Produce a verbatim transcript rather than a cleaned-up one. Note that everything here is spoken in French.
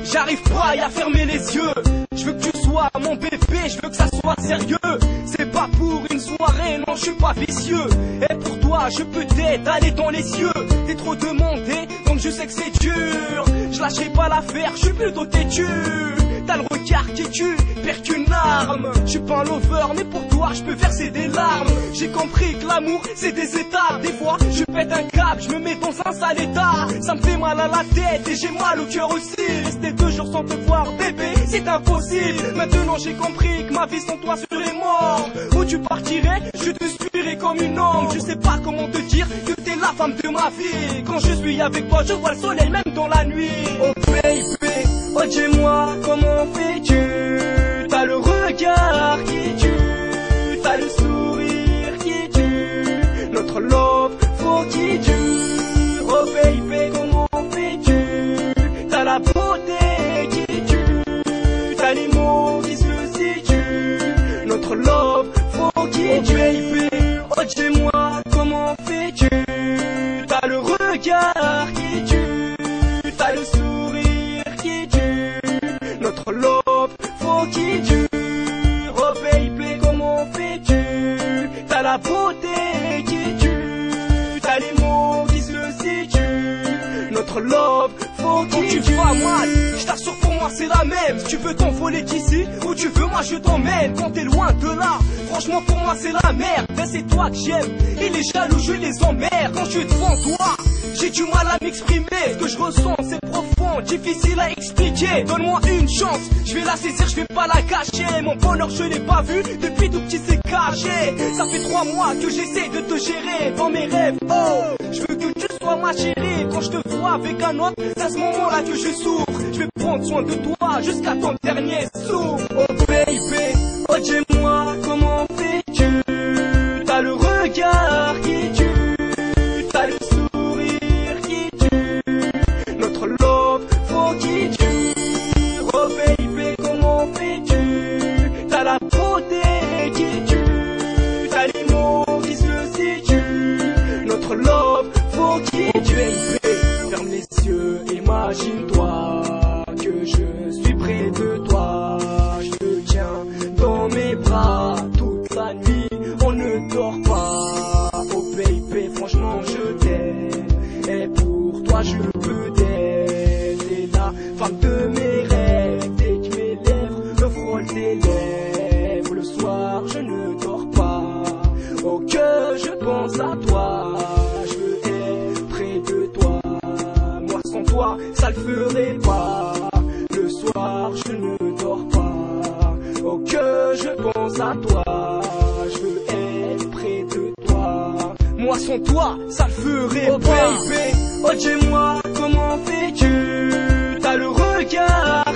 j'arrive pas à fermer les yeux. Je veux que tu sois mon bébé, je veux que ça soit sérieux. C'est pas pour une soirée, non je suis pas vicieux. Et pour toi je peux t'étaler dans les cieux. T'es trop demandé, donc je sais que c'est dur. Je lâcherai pas l'affaire, je suis plutôt têtu. T'as le regard qui tue, pire qu'une arme. Je suis pas un lover, mais pour toi je peux verser des larmes. J'ai compris que l'amour c'est des étapes. Des fois je pète un câble, je me mets dans un sale état. Ça me fait mal à la tête et j'ai mal au cœur aussi. Rester deux jours sans te voir bébé, c'est impossible. Maintenant j'ai compris que ma vie sans toi serait morte. Où tu partirais, je te suivrai comme une ombre. Je sais pas comment te dire que t'es la femme de ma vie. Quand je suis avec toi, je vois le soleil même dans la nuit. Oh baby, oh dis-moi comment fais-tu? T'as le regard qui tue, t'as le sourire qui tue. Notre love faut qu'il dure. Oh baby, comment fais-tu? T'as la beauté qui tue, t'as les mots qui se situent. Notre love faut qu'il dure. Oh dis-moi comment fais-tu? T'as le regard qui tue, t'as le sourire qui tue. Notre love faut qu'il dure. Oh baby, comment fais-tu? T'as la beauté qui tue, t'as les mots qui se situent. Notre love faut qu'il dure. Tu vas mal, je t'assure pour moi c'est la même. Si tu veux t'envoler d'ici ou tu veux moi je t'emmène. Quand t'es loin de là, franchement pour moi c'est la merde. Ben c'est toi que j'aime et les jaloux je les emmerde. Quand je suis devant toi, j'ai du mal à m'exprimer. Ce que je ressens c'est profond, difficile à expliquer. Donne-moi une chance, je vais la saisir, je vais pas la cacher. Mon bonheur je l'ai pas vu, depuis tout petit c'est caché. Ça fait trois mois que j'essaie de te gérer dans mes rêves. Oh, je veux que tu sois ma chérie. Quand je te vois avec un autre, c'est à ce moment là que je souffre. Je vais prendre soin de toi jusqu'à ton dernier souffle. Oh baby, oh dis-moi comment fais-tu? T'as le regard qui tue, t'as le sourire qui tue. Notre love faut qu'il dure. Oh baby, comment fais-tu? T'as la beauté qui tue, t'as les mots qui se situent. Notre love faut qu'il dure. Ferme les yeux, imagine-toi que je suis près de toi. Je te tiens dans mes bras toute la nuit, on ne dort pas. Oh baby, franchement je t'aime et pour toi je peux t'aider. T'es la femme de mes rêves, dès que mes lèvres me frôlent tes lèvres. Le soir je ne dors pas, oh que je pense à toi. Je veux être près de toi, moi sans toi ça le ferait pas. Le soir je ne dors pas, oh que je pense à toi. Je veux être près de toi, moi sans toi ça le ferait oh pas. Oh baby, oh dis-moi comment fais-tu? T'as le regard